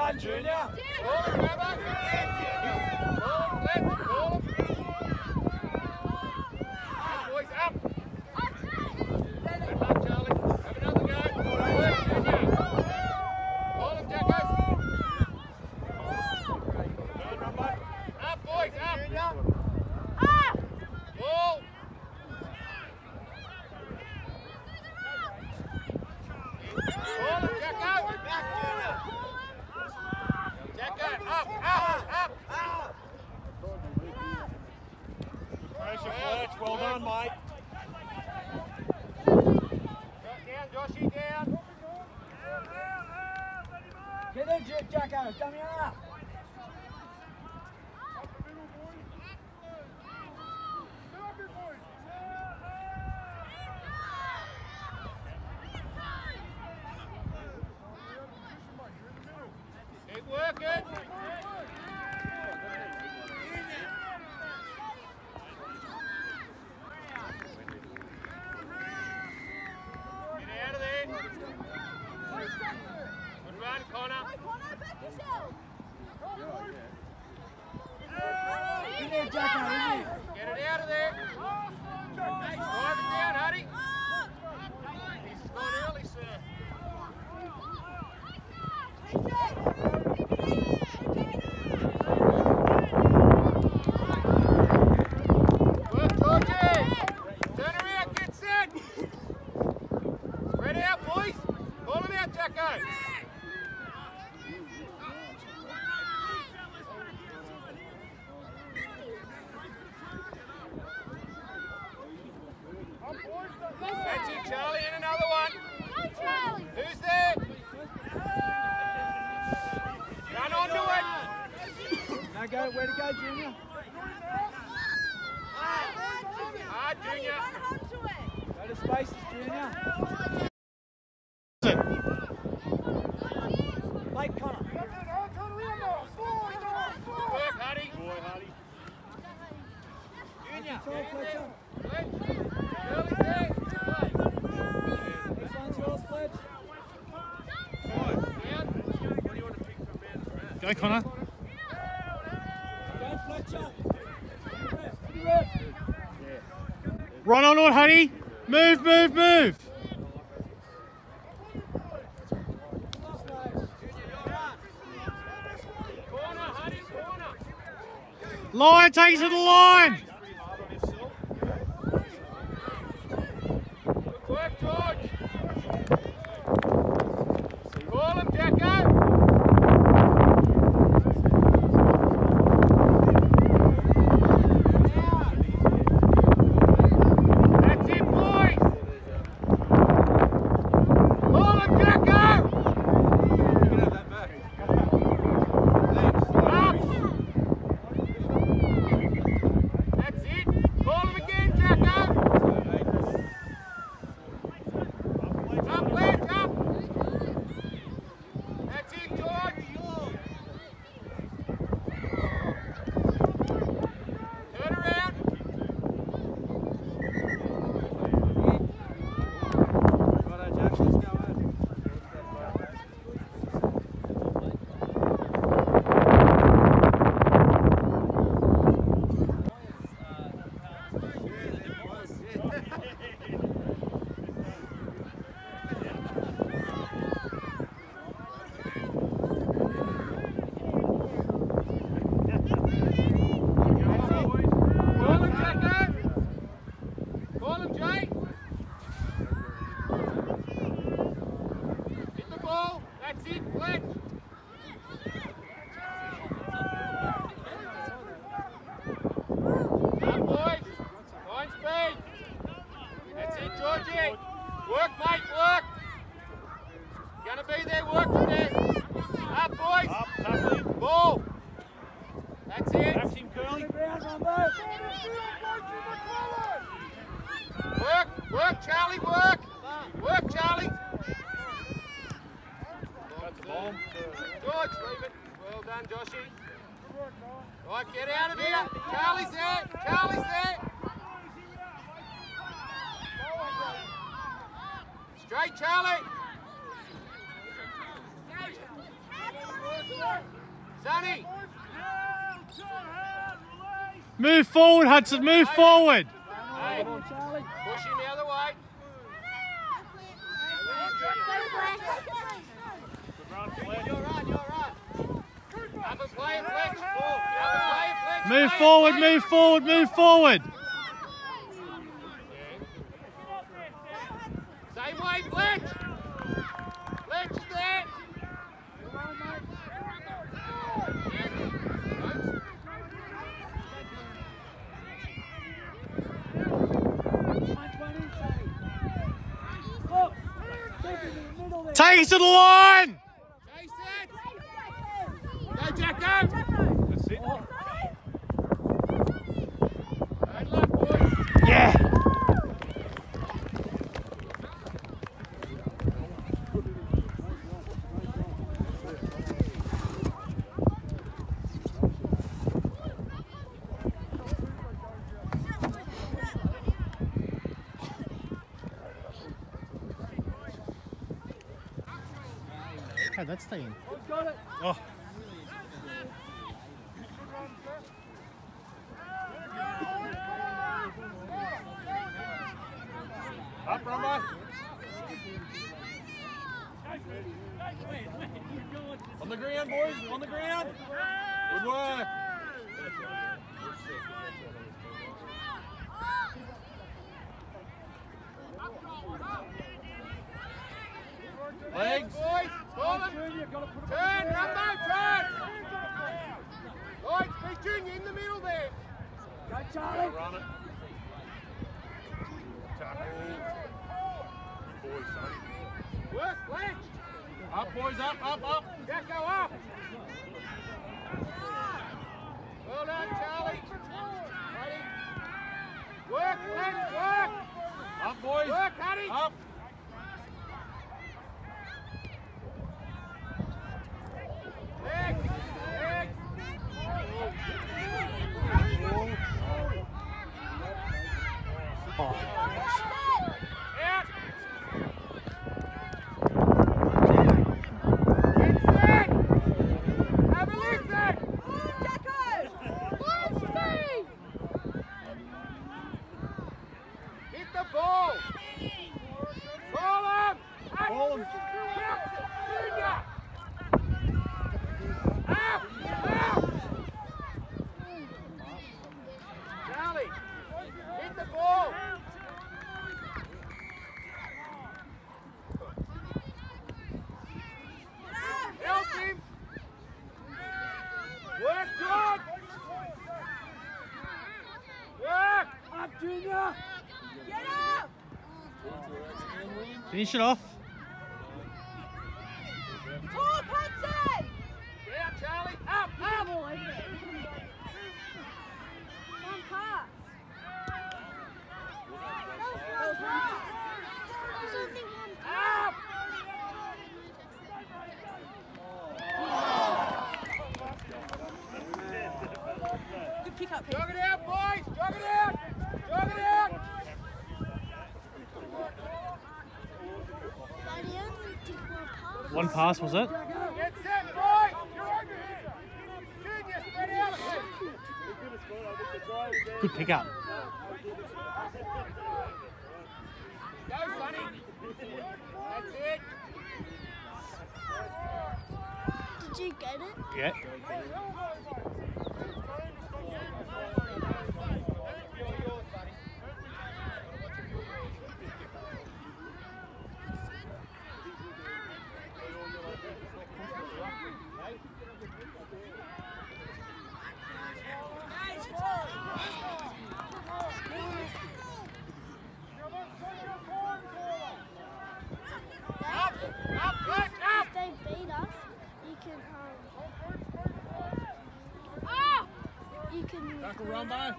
on, Junior. Boys up. Good luck, Charlie. Have another go. Ball him, Jackos. Up, boys, up. Ball. Ball him, Jacko. Jacko, up. Pressure, Fletch. Well done, mate. Down, Joshy, down. Get in, Jacko. Dummy up. Keep working. Get out of there. Good run, Connor. In there, Jacko. In there. Get it out of there. Drive it down, Huddy. He's gone early, sir. Work, Georgie. Turn around, get set. Spread out, boys. Ball him out, Jacko. That's it, Charlie, and another one. Who's there? Run onto it. Now go. Where to go, Junior? Hard, Junior. Go to spaces, Junior. Late, Connor. Good work, Huddy. Boy, Hardy. Junior. Control, Fletcher. Fletch. Early there. This one's yours, Fletch. Down. Go, Connor. Go, Fletcher. Left. Run on it, Huddy. Move. Corner, Huddy, corner. Line, take it to the line. Good work, George. Call him, Jacko. That's it, boys. Call him, Jacko. Up. That's it. Call him again, Jacko. Up, Lance, up. That's it, George. Turn around. Righto, Jack. Let's go, Call him, Jacko. Call him, Jay. Hit the ball. That's it, Fletch. Up, boys. Line speed. That's it, Georgie. Work, mate, work. Gonna be there, work from there. Up, boys. Up, Tuckley. Ball. That's it. That's him, Curly. Work, Charlie, work. Work, Charlie. Got the bomb. George, leave it. Well done, Joshy. Right, get out of here. Charlie's there. Charlie's there. Straight, Charlie. Sonny! Move forward, Hudson, move forward. Hey, push him the other way. You're right. Up and play it, Flex. Move forward, move forward, move forward. Same way, Fletch! Fletch is there! Take it to the line. Chase it! Go, Jacko! That's it. Good luck, boys. Yeah. Hey, that's staying. Oh. Up, Rumba. On the ground, boys. On the ground. Good work. Legs, boys. Call them. Turn, Rumbo, turn. Right, Big Junior in the middle there. Go, Charlie. Run it. Good boys, Sonny. Work, Fletch. Up, boys, up. Jacko, up. Well done, Charlie. Ready. Work, Fletch, work. Up, boys. Work, Huddy. Up. Legs. Oh. Out. Get set. Have a listen. Hit the ball. Ball him. Ball him. Junior. Up. Charlie, hit the ball. Help him. Work, John. Work. Up, Junior. Finish it off. Yeah, Charlie. Up. Up. Good pick up. Jog it out, boys. Jog it out. One pass, was it? Get set, boys. Junior, spread out. Good pick up. Go, Sonny. That's it. Did you get it? Yeah. Up, Fletch, up. If they beat us, you can Tackle Rumbo.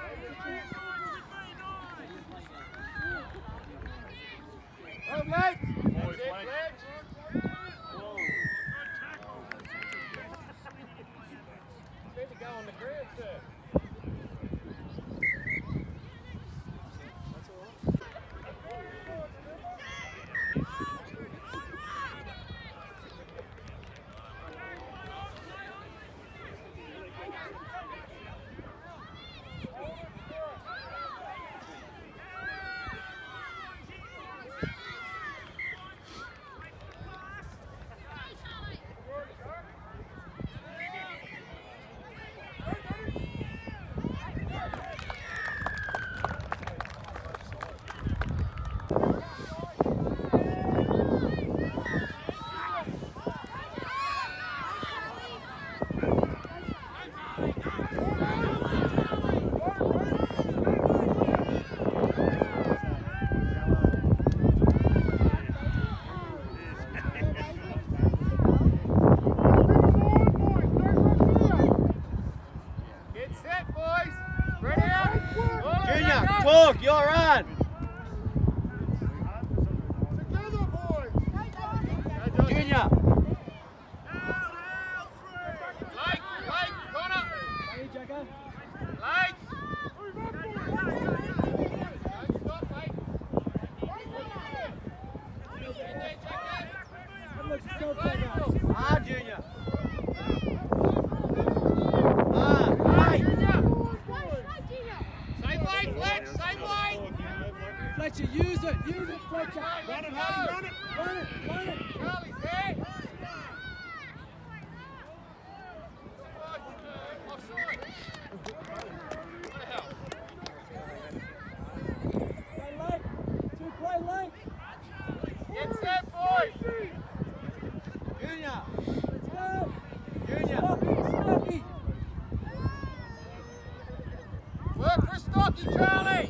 Oh, Fletch. That's it, Fletch. Need to go on the ground, sir. That looks so bad now. Ah, Junior. Same way, Fletch, same way. Fletcher, use it, Fletcher. Run it, Hardy, run it. Run it. Charlie's there. Offside. What the hell? Play late. Play late. Get set, boys. Junior. Let's go. Junior. Stocky. Work for Stocky, Charlie.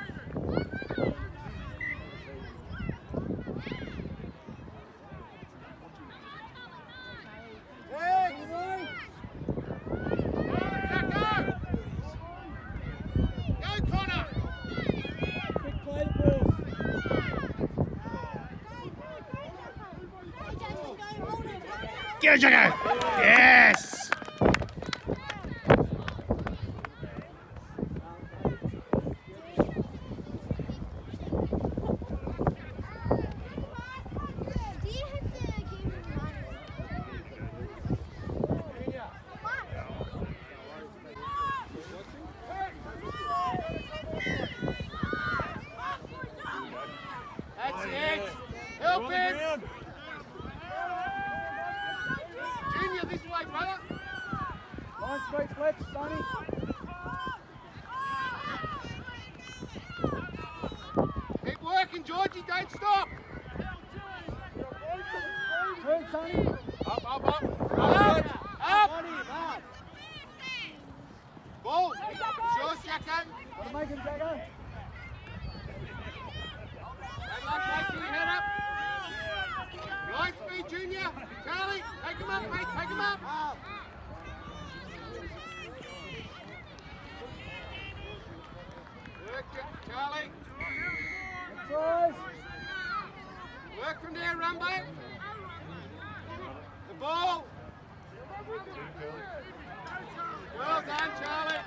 Get it, Jacko. Yes. That's it. Help him. Junior, this way, brother. Line straight, Fletch, Sonny. Keep working, Georgie. Don't stop. Turn, Sonny. Up. Up. Ball. Yours, Jacko. Gotta make him, Jacko. Good luck, mate. Keep your head up. Line speed, Junior. Charlie, take him up, mate. Take him up. Work it, Charlie. Tries. Work from there, Rumbo. The ball. Well done, Charlie.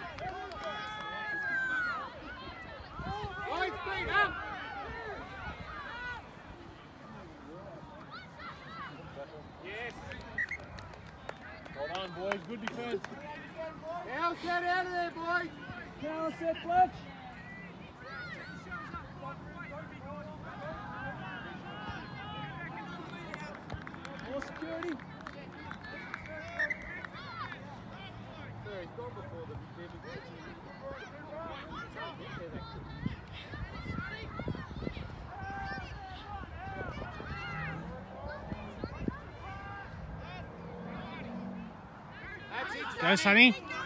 Line speed up. Yes. Well done, boys. Good defense. Now get out of there, boys. Now set, Fletch. More security. He's gone before the big That's it, Go, Sonny.